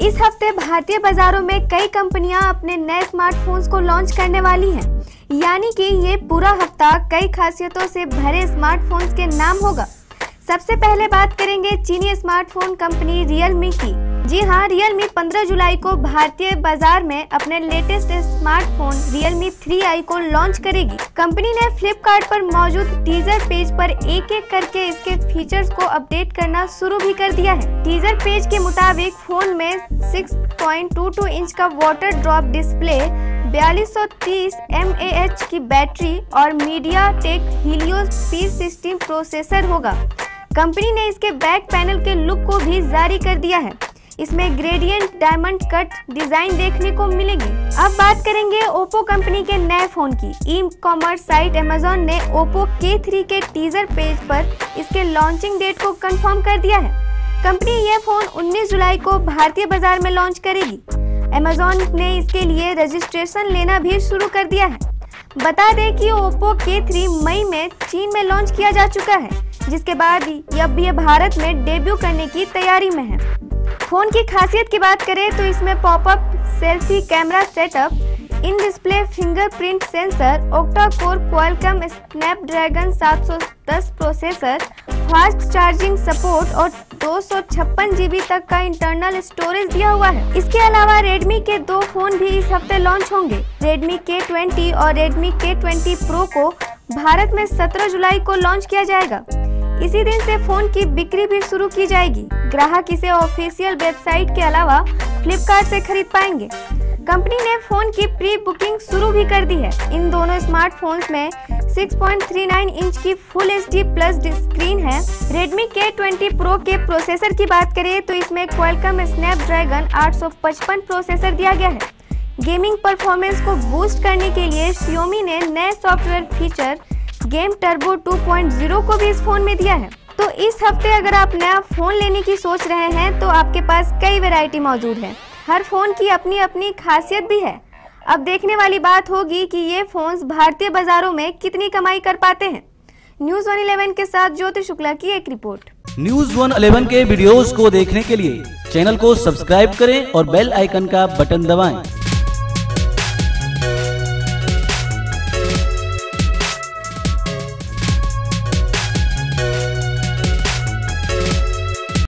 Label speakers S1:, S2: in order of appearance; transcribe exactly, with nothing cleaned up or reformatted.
S1: इस हफ्ते भारतीय बाजारों में कई कंपनियां अपने नए स्मार्टफोन्स को लॉन्च करने वाली हैं, यानी कि ये पूरा हफ्ता कई खासियतों से भरे स्मार्टफोन्स के नाम होगा। सबसे पहले बात करेंगे चीनी स्मार्टफोन कंपनी रियलमी की। जी हाँ, रियलमी पंद्रह जुलाई को भारतीय बाजार में अपने latest smartphone Realme three I को लॉन्च करेगी। कंपनी ने फ्लिपकार्ट पर मौजूद टीजर पेज पर एक एक करके इसके फीचर्स को अपडेट करना शुरू भी कर दिया है। टीजर पेज के मुताबिक फोन में six point two two inch का वाटर ड्रॉप डिस्प्ले, बयालीस सौ तीस एम ए एच की बैटरी और MediaTek Helio P sixteen processor होगा। कंपनी ने इसके बैक पैनल के लुक को भी जारी कर दिया है। इसमें ग्रेडियंट डायमंड कट डिजाइन देखने को मिलेगी। अब बात करेंगे ओप्पो कंपनी के नए फोन की। ई कॉमर्स साइट अमेजॉन ने ओप्पो के थ्री के टीजर पेज पर इसके लॉन्चिंग डेट को कंफर्म कर दिया है। कंपनी ये फोन उन्नीस जुलाई को भारतीय बाजार में लॉन्च करेगी। अमेजॉन ने इसके लिए रजिस्ट्रेशन लेना भी शुरू कर दिया है। बता दें कि ओप्पो के थ्री मई में चीन में लॉन्च किया जा चुका है, जिसके बाद अब ये भारत में डेब्यू करने की तैयारी में है। फोन की खासियत की बात करें तो इसमें pop up selfie camera setup, in display fingerprint sensor, octa core Qualcomm Snapdragon सात सौ दस प्रोसेसर, फास्ट चार्जिंग सपोर्ट और दो सौ छप्पन जीबी तक का इंटरनल स्टोरेज दिया हुआ है। इसके अलावा रेडमी के दो फोन भी इस हफ्ते लॉन्च होंगे। रेडमी के ट्वेंटी और रेडमी के ट्वेंटी प्रो को भारत में सत्रह जुलाई को लॉन्च किया जाएगा। इसी दिन से फोन की बिक्री भी शुरू की जाएगी। ग्राहक इसे ऑफिशियल वेबसाइट के अलावा फ्लिपकार्ट से खरीद पाएंगे। कंपनी ने फोन की प्री बुकिंग शुरू भी कर दी है। इन दोनों स्मार्टफोन्स में six point three nine inch की full H D plus screen है। रेडमी के ट्वेंटी प्रो के प्रोसेसर की बात करें तो इसमें क्वालकॉम स्नैपड्रैगन आठ सौ पचपन प्रोसेसर दिया गया है। गेमिंग परफॉर्मेंस को बूस्ट करने के लिए Xiaomi ने नए software feature game turbo two point zero को भी इस फोन में दिया है। तो इस हफ्ते अगर आप नया फोन लेने की सोच रहे हैं तो आपके पास कई वैरायटी मौजूद है। हर फोन की अपनी अपनी खासियत भी है। अब देखने वाली बात होगी कि ये फोन्स भारतीय बाजारों में कितनी कमाई कर पाते हैं। न्यूज वन इलेवन के साथ ज्योति शुक्ला की एक रिपोर्ट।
S2: न्यूज वन इलेवन के वीडियोस को देखने के लिए चैनल को सब्सक्राइब करें और बेल आइकन का बटन दबाएं।